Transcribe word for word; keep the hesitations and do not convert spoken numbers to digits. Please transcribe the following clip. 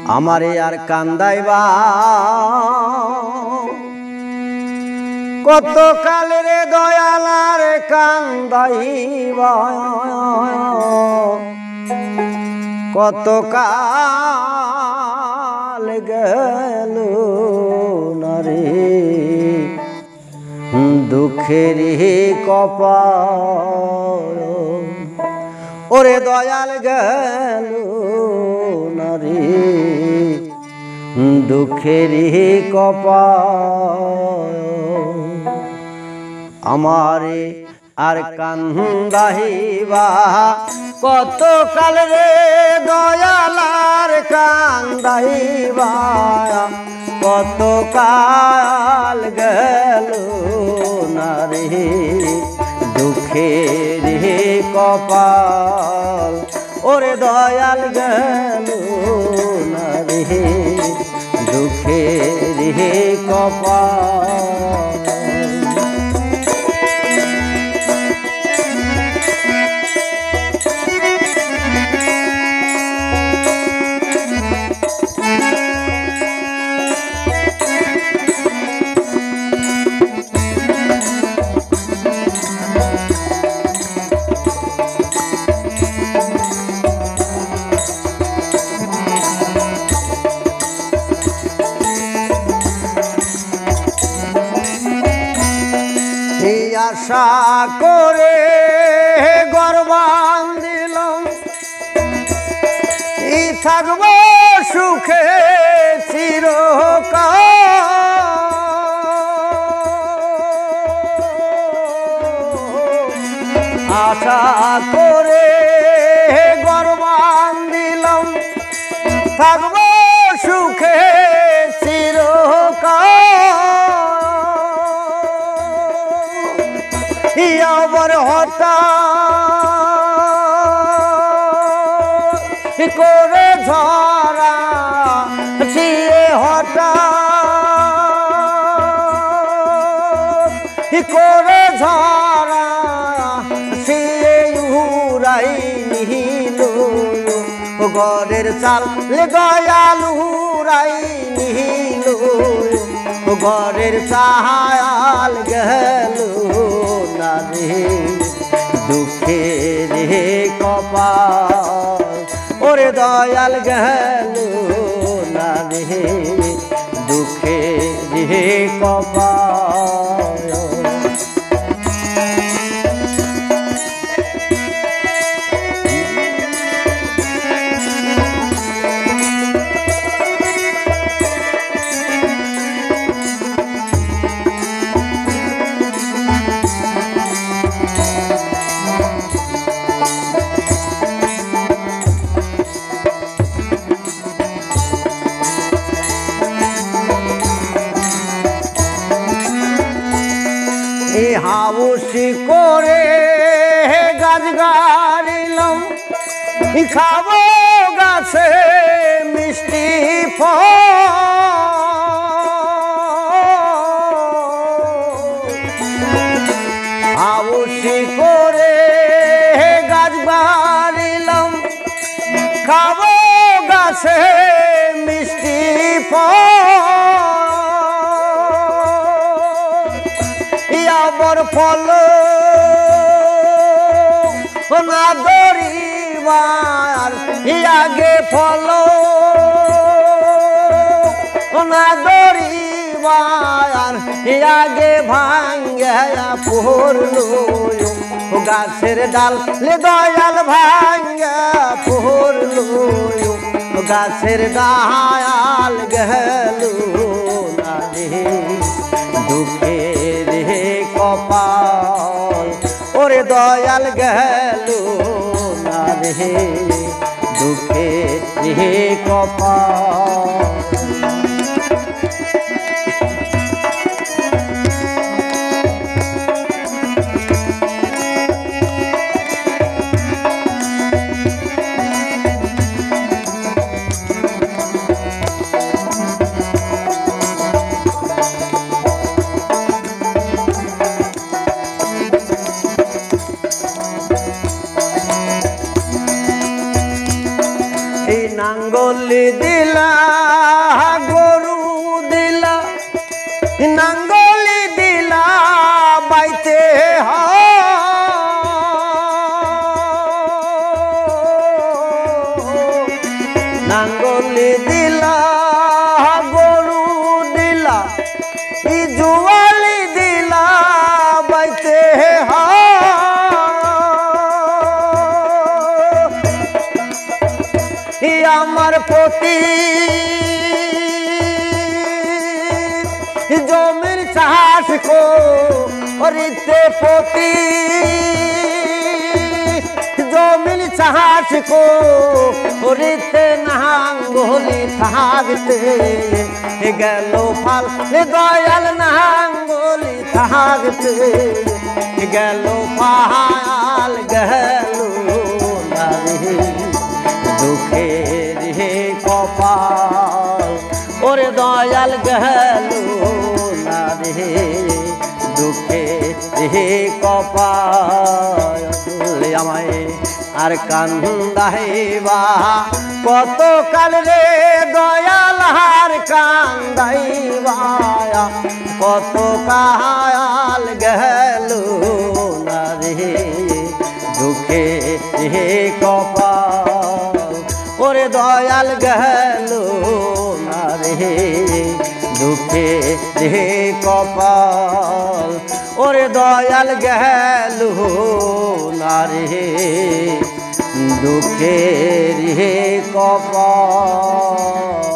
আমারে আর কান্দাইবা কত কাল রে দয়াল আর কান্দাইবা কত কাল গেল না রে দুঃখের কপাল ওরে দয়াল গেল না রে দুঃখের কপাল আমারে আর কান্দাইবা কত কাল রে দয়াল আর কান্দাইবা কত কাল গেল না রে দুঃখের কপাল ওরে দয়াল গেল না রে দুঃখের কপাল আশা করে গর্বান দিলাম ই থাকবো সুখে চিরকাল আশা করে গর্বান দিলাম থাকবো সুখে চিরকাল আবার হঠাৎ করে ঝরা দিয়ে হঠাৎ করে ঝরা দিয়ে উড়াই নিল ঘরের চাল দয়াল উড়াই নিল ঘরের চাল গেল না রে দুঃখের কপাল ওরে দয়াল গেল না রে দুঃখের কপাল হাউসি করে গাছ গাড়িলাম খাবো গাছে মিষ্টি ফল হাউসি করে গাছ গাড়িলাম খাবো গাছে মিষ্টি ফল ফল না দরিবার আগে ফল না দরিবার আগে ভাঙ্গা পড়ল গাছের ডাল লে দয়াল ভাঙ্গা পড়ল গাছের ডাল গেল না রে দুঃখের কপাল ওরে দয়াল গেল না রে দুঃখের কপাল নাঙ্গলি দিল দিলা গরু দিলা নাঙ্গলি দিলা বাইতে নাঙ্গলি দিলা গরু দিলা ই জুয়ালি দিলা বাইতে আমার পতি জমির চাষ করিতে পতি জমির চাষ করিতে নাঙ্গলি থাকতে গেল ফাল দয়াল নাঙ্গলি থাকতে গেল ফাল গেল দুঃখের হে কপাল ওরে দয়াল গেল না রে দুঃখের হে কপাল আমায় আর কান্দাইবা কত কাল রে দয়াল আর কান্দাইবা কত কাল গেল না রে দুঃখের হে কপাল ওরে দয়াল গেল না রে দুঃখে রে কপাল ওরে দয়াল গেল না রে দুঃখে রে কপাল।